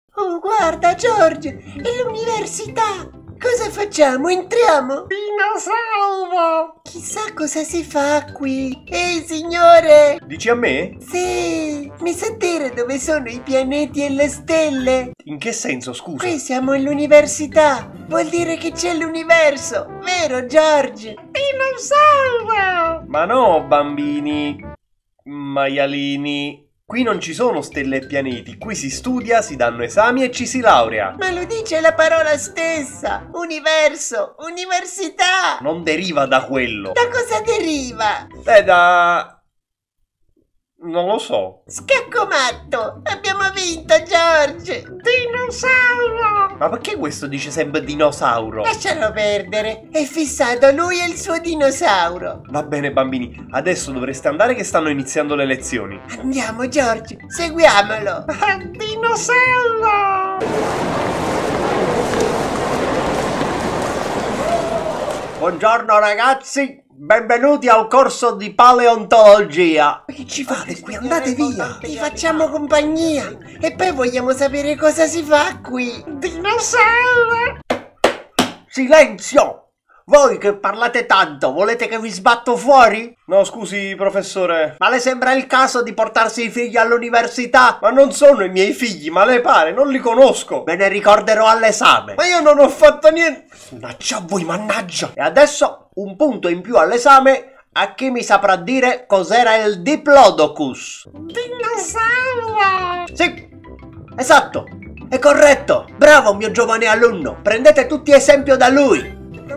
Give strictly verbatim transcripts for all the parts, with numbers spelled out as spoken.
Oh, guarda, George, è l'università! Cosa facciamo? Entriamo? Dinosauro! Chissà cosa si fa qui. Ehi, signore! Dici a me? Sì, mi sa dire dove sono i pianeti e le stelle? In che senso, scusa? Qui siamo all'università. Vuol dire che c'è l'universo, vero, George? Dinosauro! Ma no, bambini, maialini. Qui non ci sono stelle e pianeti, qui si studia, si danno esami e ci si laurea. Ma lo dice la parola stessa! Universo! Università! Non deriva da quello. Da cosa deriva? Eh, da... non lo so. Scaccomatto! Abbiamo vinto, George! Dinosauro! Ma perché questo dice sempre dinosauro? Lascialo perdere! È fissato lui e il suo dinosauro! Va bene, bambini, adesso dovreste andare che stanno iniziando le lezioni. Andiamo, George! Seguiamolo! Dinosauro! Buongiorno ragazzi, benvenuti al corso di paleontologia. Ma che ci fate qui? Andate via! Ti facciamo compagnia! E poi vogliamo sapere cosa si fa qui! Dinosauro! Silenzio! Voi che parlate tanto, volete che vi sbatto fuori? No, scusi, professore. Ma le sembra il caso di portarsi i figli all'università? Ma non sono i miei figli, ma le pare, non li conosco. Me ne ricorderò all'esame. Ma io non ho fatto niente. Mannaggia a voi, mannaggia. E adesso un punto in più all'esame a chi mi saprà dire cos'era il Diplodocus. Dinosauro! Sì, esatto, è corretto. Bravo, mio giovane alunno. Prendete tutti esempio da lui.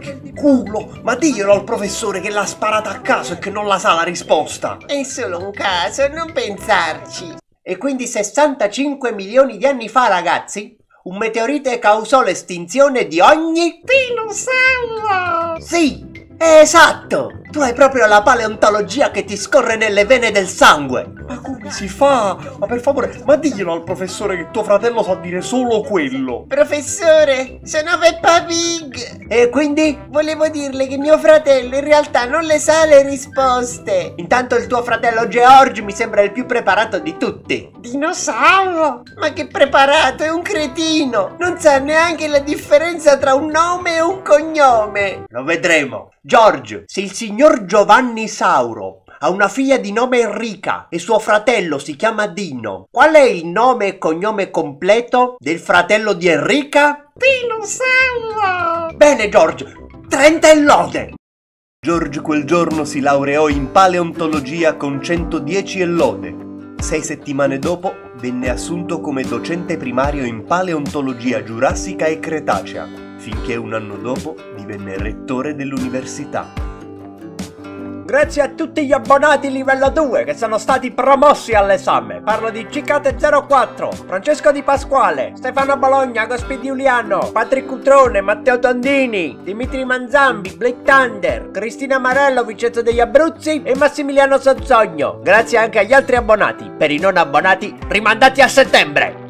Culo, ma diglielo al professore che l'ha sparata a caso e che non la sa la risposta. È solo un caso, non pensarci. E quindi sessantacinque milioni di anni fa, ragazzi, un meteorite causò l'estinzione di ogni dinosauro. Sì, è esatto. Tu hai proprio la paleontologia che ti scorre nelle vene del sangue. Ma come si fa? Ma per favore, ma diglielo al professore che tuo fratello sa dire solo quello. Professore, sono Peppa Pig. E quindi? Volevo dirle che mio fratello in realtà non le sa le risposte. Intanto il tuo fratello George mi sembra il più preparato di tutti. Dinosauro? Ma che preparato, è un cretino. Non sa neanche la differenza tra un nome e un cognome. Lo vedremo. George, se il signor Giovanni Sauro ha una figlia di nome Enrica e suo fratello si chiama Dino, qual è il nome e cognome completo del fratello di Enrica? Dinosauro! Bene, George, trenta e lode! George quel giorno si laureò in paleontologia con centodieci e lode. Sei settimane dopo venne assunto come docente primario in paleontologia giurassica e cretacea, finché un anno dopo divenne rettore dell'università. Grazie a tutti gli abbonati livello due che sono stati promossi all'esame. Parlo di Cicate zero quattro, Francesco Di Pasquale, Stefano Bologna, Gospi Giuliano, Patrick Cutrone, Matteo Tondini, Dimitri Manzambi, Blake Thunder, Cristina Marello, Vincenzo degli Abruzzi e Massimiliano Sozzogno. Grazie anche agli altri abbonati. Per i non abbonati rimandati a settembre.